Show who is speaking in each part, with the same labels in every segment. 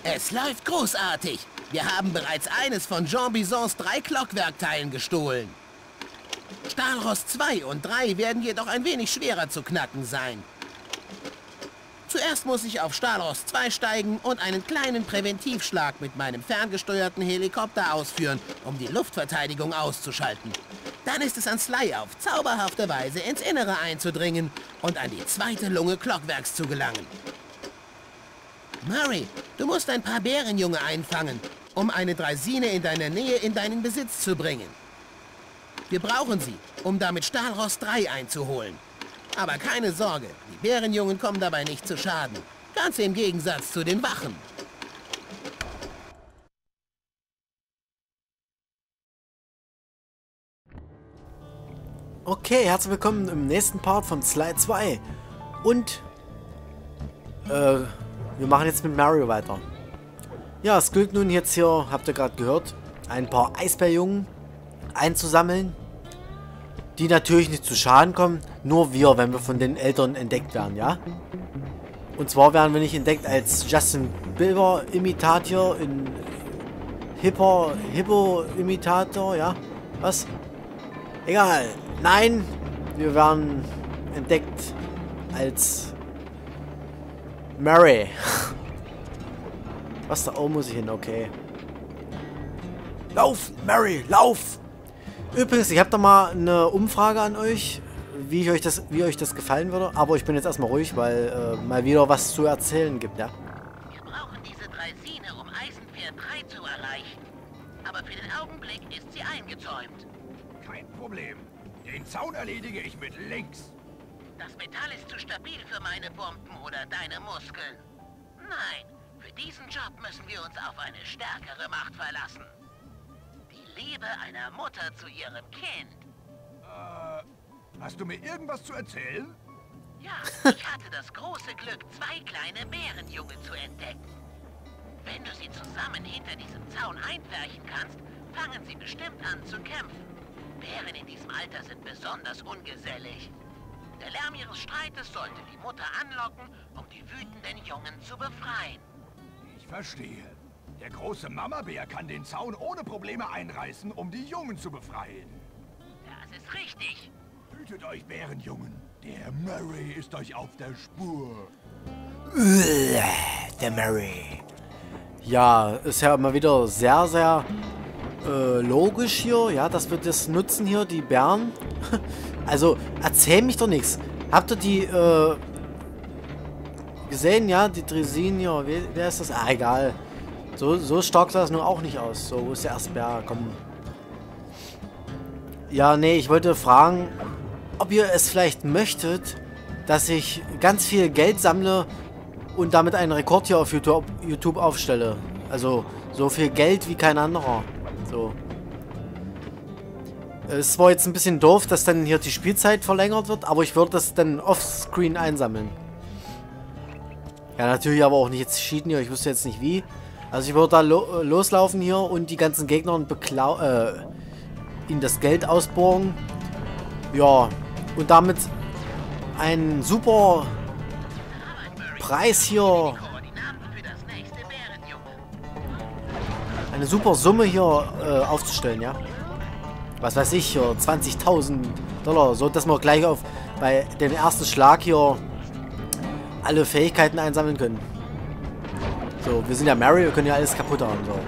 Speaker 1: Es läuft großartig. Wir haben bereits eines von Jean Bisons 3 Clockwerkteilen gestohlen. Stahlrost 2 und 3 werden jedoch ein wenig schwerer zu knacken sein. Zuerst muss ich auf Stahlrost 2 steigen und einen kleinen Präventivschlag mit meinem ferngesteuerten Helikopter ausführen, um die Luftverteidigung auszuschalten. Dann ist es an Sly auf zauberhafte Weise ins Innere einzudringen und an die zweite Lunge Clockwerks zu gelangen. Murray, du musst ein paar Bärenjunge einfangen, um eine Draisine in deiner Nähe in deinen Besitz zu bringen. Wir brauchen sie, um damit Stahlrost 3 einzuholen. Aber keine Sorge, die Bärenjungen kommen dabei nicht zu Schaden. Ganz im Gegensatz zu den Wachen.
Speaker 2: Okay, herzlich willkommen im nächsten Part von Sly 2. Und wir machen jetzt mit Mario weiter. Ja, es gilt nun jetzt hier, habt ihr gerade gehört, ein paar Eisbärjungen einzusammeln, die natürlich nicht zu Schaden kommen, nur wir, wenn wir von den Eltern entdeckt werden, ja? Und zwar werden wir nicht entdeckt als Justin Bieber Imitator in Hippo Imitator, ja? Was? Egal. Nein, wir werden entdeckt als Murray. Was, da oben muss ich hin, okay. Lauf, Murray, lauf! Übrigens, ich habe da mal eine Umfrage an euch, wie euch das gefallen würde. Aber ich bin jetzt erstmal ruhig, weil mal wieder was zu erzählen gibt, ja.
Speaker 1: Wir brauchen diese Draisine, um Eisenpferd 3 zu erreichen. Aber für den Augenblick ist sie eingezäumt.
Speaker 3: Kein Problem. Den Zaun erledige ich mit links.
Speaker 1: Das Metall ist zu stabil für meine Bomben oder deine Muskeln. Nein, für diesen Job müssen wir uns auf eine stärkere Macht verlassen. Die Liebe einer Mutter zu ihrem Kind.
Speaker 3: Hast du mir irgendwas zu erzählen?
Speaker 1: Ja, ich hatte das große Glück, 2 kleine Bärenjunge zu entdecken. Wenn du sie zusammen hinter diesem Zaun einpferchen kannst, fangen sie bestimmt an zu kämpfen. Bären in diesem Alter sind besonders ungesellig. Der Lärm ihres Streites sollte die Mutter anlocken, um die wütenden Jungen zu befreien.
Speaker 3: Ich verstehe. Der große Mamabär kann den Zaun ohne Probleme einreißen, um die Jungen zu befreien.
Speaker 1: Das ist richtig.
Speaker 3: Hütet euch, Bärenjungen. Der Murray ist euch auf der Spur.
Speaker 2: Der Murray. Ja, ist ja immer wieder sehr, sehr logisch hier, ja, dass wir das nutzen hier, die Bären. Also, erzähl mich doch nichts. Habt ihr die, gesehen, ja, die Draisine hier, wer ist das? Ah, egal. So stark sah das nur auch nicht aus. So, wo ist der erste Bär? Komm. Ja, nee, ich wollte fragen, ob ihr es vielleicht möchtet, dass ich ganz viel Geld sammle und damit einen Rekord hier auf YouTube aufstelle. Also, so viel Geld wie kein anderer. So. Es war jetzt ein bisschen doof, dass dann hier die Spielzeit verlängert wird, aber ich würde das dann offscreen einsammeln. Ja, natürlich aber auch nicht jetzt cheaten hier, ich wüsste jetzt nicht wie. Also ich würde da loslaufen hier und die ganzen Gegner und ihnen das Geld ausborgen. Ja, und damit einen super Preis hier. Eine super Summe hier aufzustellen, ja. Was weiß ich, hier 20.000 $, so dass wir gleich bei dem ersten Schlag hier alle Fähigkeiten einsammeln können. So, wir sind ja Mary, wir können ja alles kaputt haben, so.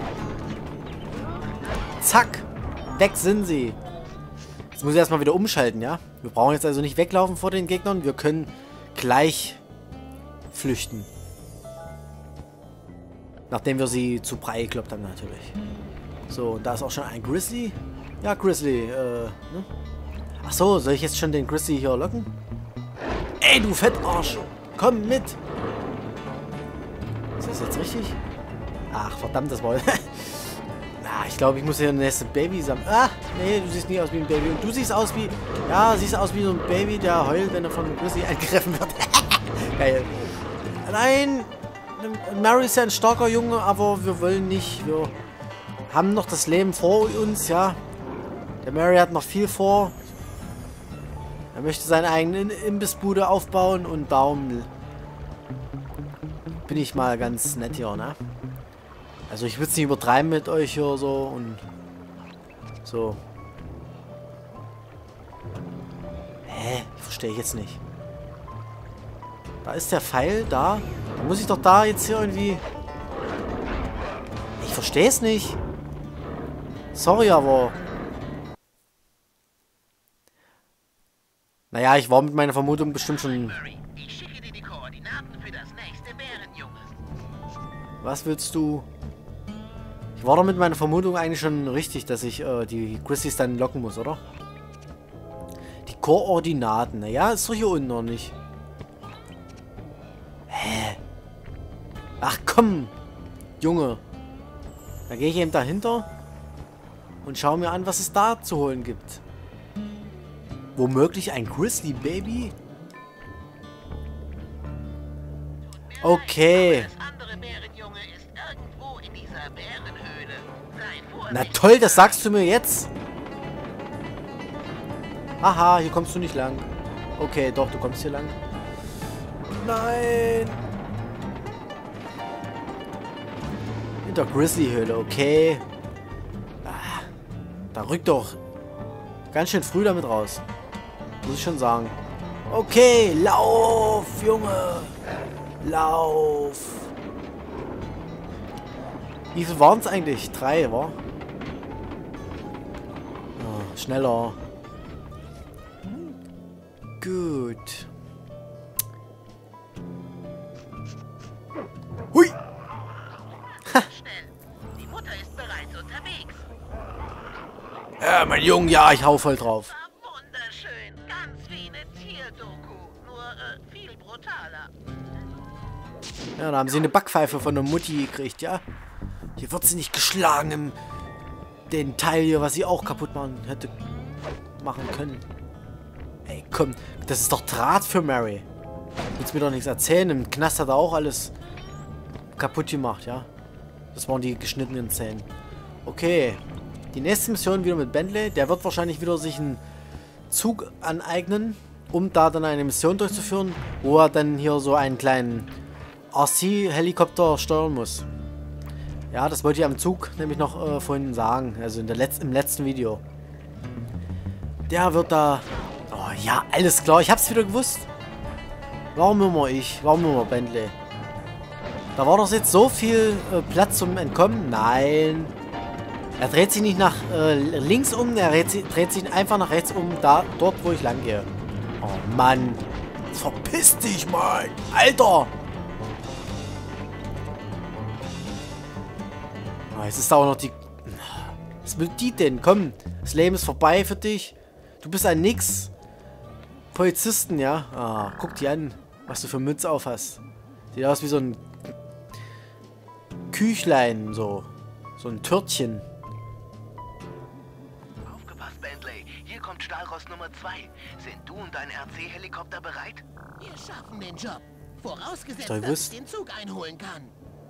Speaker 2: Zack! Weg sind sie! Jetzt muss ich erstmal wieder umschalten, ja. Wir brauchen jetzt also nicht weglaufen vor den Gegnern, wir können gleich flüchten. Nachdem wir sie zu Brei gekloppt haben, natürlich. So, und da ist auch schon ein Grizzly. Ja, Grizzly, ne? Ach so, soll ich jetzt schon den Grizzly hier locken? Ey, du Fettarsch! Komm mit! Ist das jetzt richtig? Ach, verdammt, das war... ich glaube, ich muss hier ein nächstes Baby sammeln. Ah, nee, du siehst nicht aus wie ein Baby. Und du siehst aus wie... Ja, siehst aus wie so ein Baby, der heult, wenn er von einem Grizzly angegriffen wird. Geil. Nein! Mary ist ja ein starker Junge, aber wir wollen nicht. Wir haben noch das Leben vor uns, ja. Der Mary hat noch viel vor. Er möchte seine eigene Imbissbude aufbauen und darum bin bin ich mal ganz nett hier, ne? Also ich will es nicht übertreiben mit euch hier so und so. Hä? Verstehe ich jetzt nicht. Da ist der Pfeil, da. Da muss ich doch da jetzt hier irgendwie... Ich verstehe es nicht. Sorry, aber... Naja, ich war mit meiner Vermutung bestimmt schon...
Speaker 1: Ich schicke dir die Koordinaten für das nächste Bärenjunge.
Speaker 2: Was willst du? Ich war doch mit meiner Vermutung eigentlich schon richtig, dass ich die Grizzlies dann locken muss, oder? Die Koordinaten. Naja, ist doch hier unten noch nicht. Hä? Ach komm! Junge. Da gehe ich eben dahinter und schaue mir an, was es da zu holen gibt. Womöglich ein Grizzly Baby? Okay. Na toll, das sagst du mir jetzt. Haha, hier kommst du nicht lang. Okay, doch, du kommst hier lang. Nein. In der Grizzly-Höhle, okay. Ah, da rückt doch ganz schön früh damit raus. Muss ich schon sagen. Okay, lauf, Junge. Lauf. Wie viel waren es eigentlich? 3, wa? Oh, schneller. Gut. Hui! Ha.
Speaker 1: Die Mutter ist bereits unterwegs.
Speaker 2: Ja, mein Junge, ja, ich hau voll drauf.
Speaker 1: Wunderschön, ganz wie eine Tierdoku, nur viel brutaler.
Speaker 2: Ja, da haben sie eine Backpfeife von der Mutti gekriegt, ja? Hier wird sie nicht geschlagen den Teil hier, was sie auch kaputt machen können. Ey, komm, das ist doch Draht für Mary. Willst mir doch nichts erzählen. Im Knast hat er auch alles kaputt gemacht, ja? Das waren die geschnittenen Zähne. Okay. Die nächste Mission wieder mit Bentley. Der wird wahrscheinlich wieder sich einen Zug aneignen, um da dann eine Mission durchzuführen, wo er dann hier so einen kleinen RC-Helikopter steuern muss. Ja, das wollte ich am Zug nämlich noch vorhin sagen. Also im letzten Video. Der wird da... Oh ja, alles klar. Ich hab's wieder gewusst. Warum immer ich? Warum immer Bentley? Da war doch jetzt so viel Platz zum Entkommen. Nein. Er dreht sich nicht nach links um. Er dreht sich einfach nach rechts um. Dort, wo ich lang gehe. Oh Mann. Verpiss dich mal. Alter. Oh, jetzt ist da auch noch die... Was will die denn? Komm. Das Leben ist vorbei für dich. Du bist ein Nix. Polizisten, ja? Ah, guck dir an, was du für Mütze auf hast. Sieht aus wie so ein Küchlein, so. So ein Törtchen.
Speaker 1: Aufgepasst, Bentley. Hier kommt Stahlrost Nummer 2. Sind du und dein RC-Helikopter bereit? Wir schaffen den Job. Vorausgesetzt, dass ich den Zug einholen kann.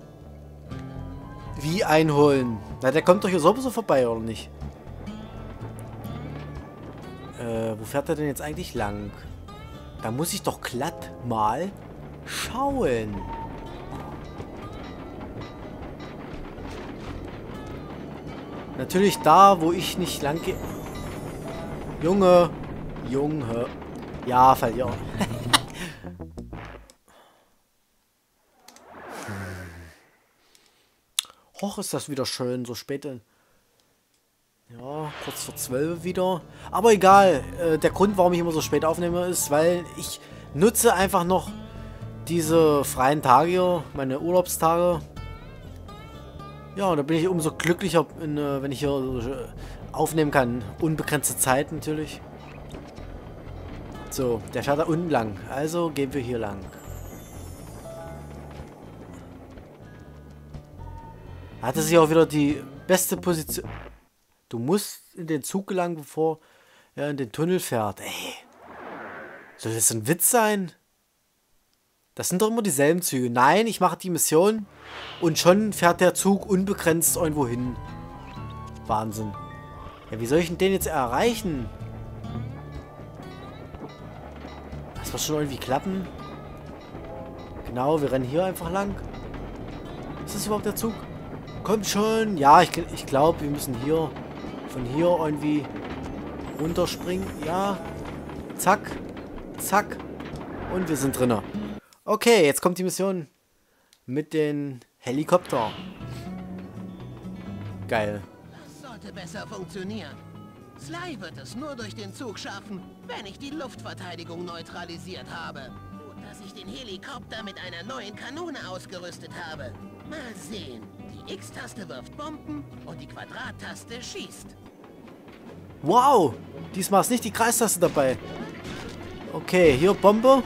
Speaker 2: Wie einholen? Na, der kommt doch hier sowieso vorbei, oder nicht? Wo fährt er denn jetzt eigentlich lang? Da muss ich doch glatt mal schauen. Natürlich da, wo ich nicht lang gehe. Junge. Junge. Ja, verlieren. Och, ist das wieder schön, so spät. Ja, kurz vor 12 wieder. Aber egal, der Grund, warum ich immer so spät aufnehme, ist, weil ich nutze einfach noch diese freien Tage hier, meine Urlaubstage. Ja, und da bin ich umso glücklicher, wenn ich hier aufnehmen kann. Unbegrenzte Zeit natürlich. So, der fährt da unten lang. Also gehen wir hier lang. Hatte sich auch wieder die beste Position. Du musst in den Zug gelangen, bevor er in den Tunnel fährt. Ey. Soll das ein Witz sein? Das sind doch immer dieselben Züge. Nein, ich mache die Mission und schon fährt der Zug unbegrenzt irgendwo hin. Wahnsinn. Ja, wie soll ich denn den jetzt erreichen? Das wird schon irgendwie klappen. Genau, wir rennen hier einfach lang. Ist das überhaupt der Zug? Kommt schon. Ja, ich glaube, wir müssen hier von hier irgendwie runterspringen. Ja. Zack. Zack. Und wir sind drinnen. Okay, jetzt kommt die Mission mit den Helikopter. Geil.
Speaker 1: Das sollte besser funktionieren. Sly wird es nur durch den Zug schaffen, wenn ich die Luftverteidigung neutralisiert habe. Und dass ich den Helikopter mit einer neuen Kanone ausgerüstet habe. Mal sehen. Die X-Taste wirft Bomben und die Quadrat-Taste schießt.
Speaker 2: Wow! Diesmal ist nicht die Kreistaste dabei. Okay, hier Bombe.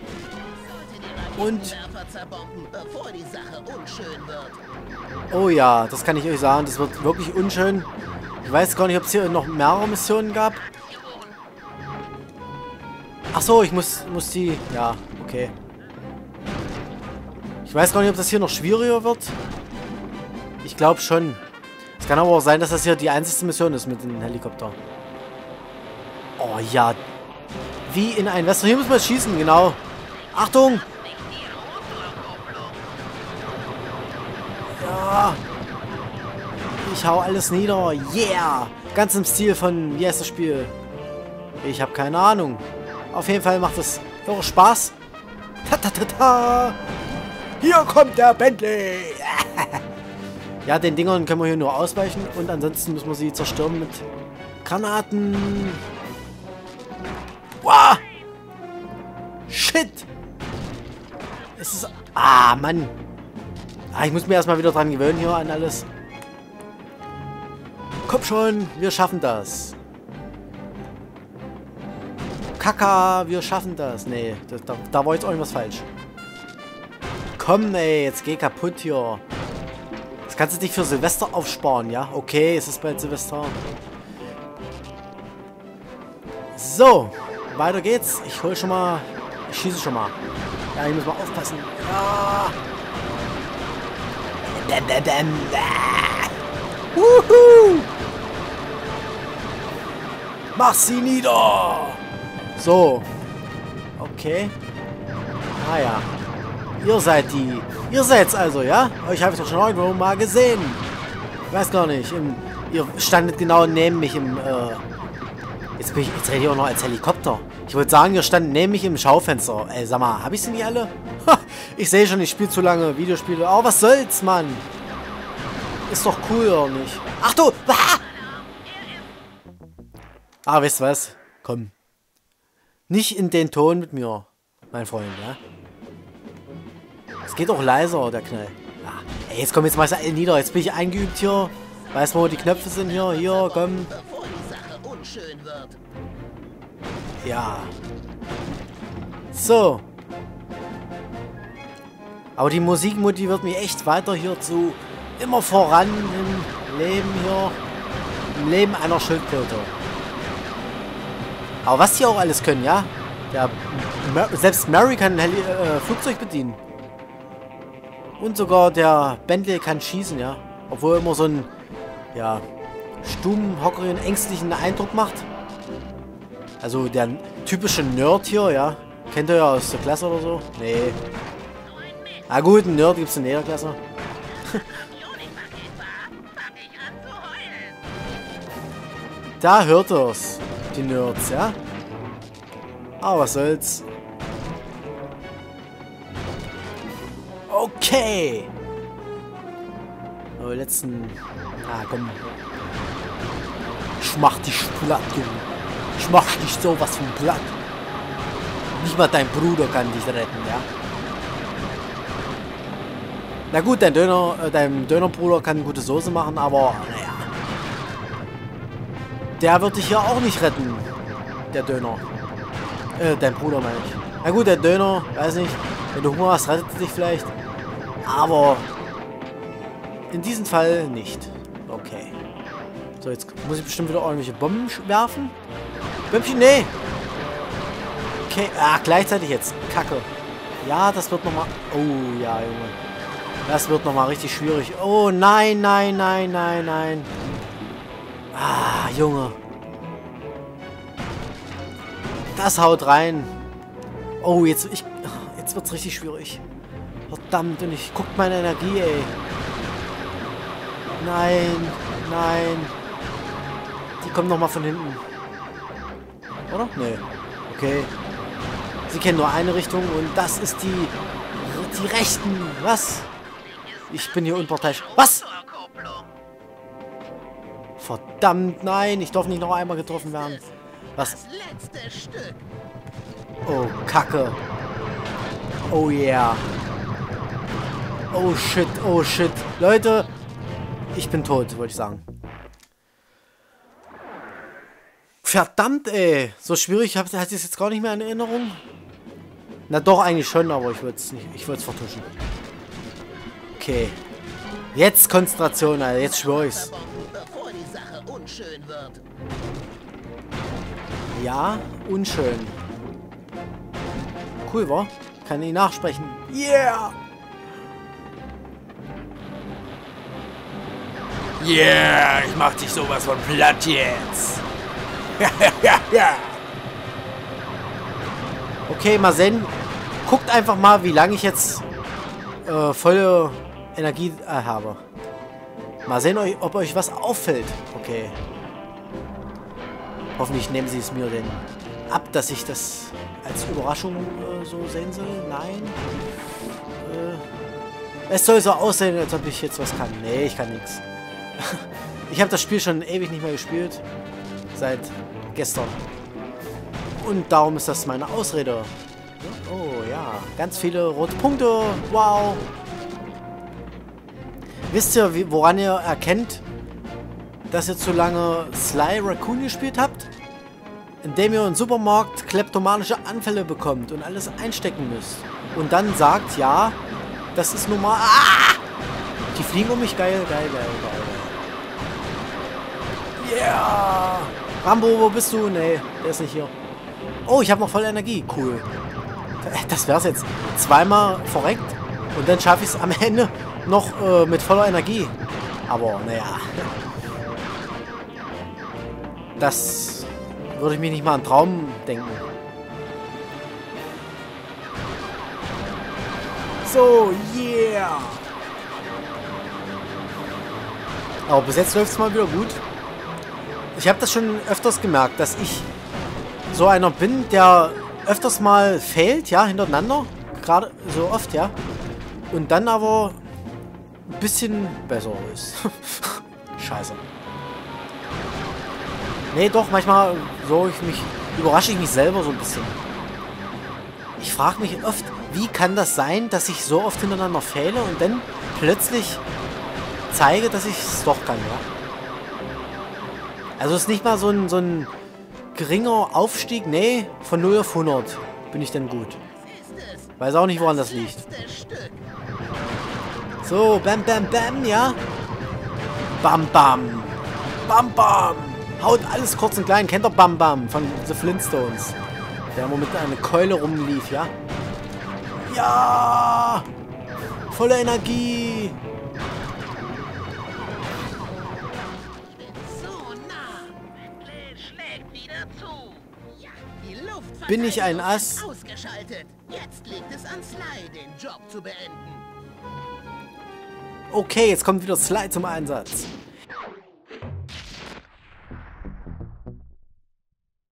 Speaker 2: Und
Speaker 1: zerbomben, bevor die Sache unschön wird.
Speaker 2: oh ja, das kann ich euch sagen. Das wird wirklich unschön. Ich weiß gar nicht, ob es hier noch mehrere Missionen gab. Ach so, ich muss die... Ja, okay. Ich weiß gar nicht, ob das hier noch schwieriger wird. Ich glaube schon. Es kann aber auch sein, dass das hier die einzige Mission ist mit dem Helikopter. Oh ja. Wie in ein Western. Hier müssen wir jetzt schießen, genau. Achtung! Ja. Ich hau alles nieder. Yeah! Ganz im Stil von, wie heißt das Spiel? Ich habe keine Ahnung. Auf jeden Fall macht es irre Spaß. Ta ta ta ta! Hier kommt der Bentley! Ja, den Dingern können wir hier nur ausweichen. Und ansonsten müssen wir sie zerstören mit Granaten. Wow! Shit! Es ist... Ah, Mann! Ah, ich muss mir erstmal wieder dran gewöhnen hier an alles. Komm schon, wir schaffen das. Kaka, wir schaffen das. Nee, da war jetzt irgendwas falsch. Komm, ey, jetzt geh kaputt hier. Das kannst du dich für Silvester aufsparen, ja? Okay, es ist bald Silvester. So, weiter geht's. Ich hol schon mal... Ich schieße schon mal. Ja, ich muss mal aufpassen. Ja. Wuhu! Mach sie nieder! So. Okay. Ah ja. Ihr seid die. Ihr seid's also, ja? Euch habe ich doch schon irgendwo mal gesehen. Ich weiß gar nicht. Ihr standet genau neben mich im... Jetzt rede ich auch noch als Helikopter. Ich wollte sagen, ihr standet neben mich im Schaufenster. Ey, sag mal, hab ich sie nicht alle? Ich sehe schon, ich spiele zu lange Videospiele. Oh, was soll's, Mann? Ist doch cool, oder nicht? Ach du! Ah, weißt du was? Komm. Nicht in den Ton mit mir, mein Freund, ja? Es geht auch leiser, der Knall. Ja. Ey, jetzt komm, jetzt mal nieder. Jetzt bin ich eingeübt hier. Weiß man, wo die Knöpfe sind hier. Hier, komm.
Speaker 1: Bevor die Sache unschön wird.
Speaker 2: Ja. So. Aber die Musik motiviert mich echt weiter hierzu. Immer voran im Leben hier. Im Leben einer Schildkröte. Aber was die auch alles können, ja? Selbst Mary kann ein Flugzeug bedienen. Und sogar der Bentley kann schießen, ja? Obwohl er immer so einen, ja, stummen, hockeren, ängstlichen Eindruck macht. Also der typische Nerd hier, ja? Kennt ihr ja aus der Klasse oder so? Nee. Na gut, einen Nerd gibt es in jeder Klasse. Da hört er's. Die Nerds, ja? Aber was soll's. Okay. Oh, letzten... Ah, komm. Ich mach dich platt, Junge. Ich mach dich sowas von platt. Nicht mal dein Bruder kann dich retten, ja? Na gut, dein Dönerbruder kann gute Soße machen, aber naja. Der wird dich ja auch nicht retten. Der Döner. Dein Bruder meine ich. Na gut, der Döner, weiß nicht. Wenn du Hunger hast, rettet er dich vielleicht. Aber in diesem Fall nicht. Okay. So, jetzt muss ich bestimmt wieder irgendwelche Bomben werfen. Bömmchen, nee. Okay, gleichzeitig jetzt. Kacke. Ja, das wird nochmal... Oh, ja, Junge. Das wird nochmal richtig schwierig. Oh, nein, nein, nein, nein, nein. Ah, Junge. Das haut rein. Oh, jetzt wird's richtig schwierig. Verdammt, und ich guck meine Energie, ey. Nein, nein. Die kommen nochmal von hinten. Oder? Nee. Okay. Sie kennen nur eine Richtung und das ist die Rechten. Was? Ich bin hier unparteiisch. Was? Verdammt, nein. Ich darf nicht noch einmal getroffen werden. Was?
Speaker 1: Das letzte Stück.
Speaker 2: Oh, Kacke. Oh yeah. Oh shit, oh shit. Leute, ich bin tot, wollte ich sagen. Verdammt, ey. So schwierig hatte ich es jetzt gar nicht mehr in Erinnerung. Na doch, eigentlich schon, aber ich würde es nicht. Ich würde es vertuschen. Okay. Jetzt Konzentration, Alter. Jetzt schwöre ich's.
Speaker 1: Bevor die Sache unschön wird.
Speaker 2: Ja, unschön. Cool, wa? Kann ich nachsprechen. Yeah!
Speaker 4: Yeah, ich mach dich sowas von platt jetzt. Ja.
Speaker 2: Okay, mal sehen. Guckt einfach mal, wie lange ich jetzt volle Energie habe. Mal sehen, ob euch was auffällt. Okay. Hoffentlich nehmen sie es mir denn ab, dass ich das als Überraschung so sehen soll. Nein. Es soll so aussehen, als ob ich jetzt was kann. Nee, ich kann nichts. Ich habe das Spiel schon ewig nicht mehr gespielt. Seit gestern. Und darum ist das meine Ausrede. Oh ja, ganz viele rote Punkte. Wow. Wisst ihr, woran ihr erkennt, dass ihr zu lange Sly Raccoon gespielt habt? Indem ihr im Supermarkt kleptomanische Anfälle bekommt und alles einstecken müsst. Und dann sagt, ja, das ist nun mal... Ah! Die fliegen um mich. Geil, geil, geil, geil. Yeah! Rambo, wo bist du? Nee, der ist nicht hier. Oh, ich habe noch voll Energie. Cool. Das wär's jetzt. Zweimal verreckt und dann schaffe ich es am Ende noch mit voller Energie. Aber, naja. Das würde ich mich nicht mal an Traum denken. So, yeah! Aber bis jetzt läuft es mal wieder gut. Ich habe das schon öfters gemerkt, dass ich so einer bin, der öfters mal failt, ja, hintereinander. Gerade so oft, ja. Und dann aber ein bisschen besser ist. Scheiße. Nee, doch, manchmal überrasche ich mich selber so ein bisschen. Ich frage mich oft, wie kann das sein, dass ich so oft hintereinander fehle und dann plötzlich zeige, dass ich es doch kann, ja. Also es ist nicht mal so ein geringer Aufstieg, nee, von 0 auf 100 bin ich denn gut. Weiß auch nicht, woran das liegt. So, bam, bam, bam, ja. Bam, bam. Bam, bam. Haut alles kurz und klein. Kennt ihr Bam Bam von The Flintstones? Der immer mit einer Keule rumlief, ja? Ja! Volle Energie! Bin ich ein Ass?
Speaker 1: Ausgeschaltet. Jetzt liegt es an Sly, den Job zu beenden.
Speaker 2: Okay, jetzt kommt wieder Sly zum Einsatz.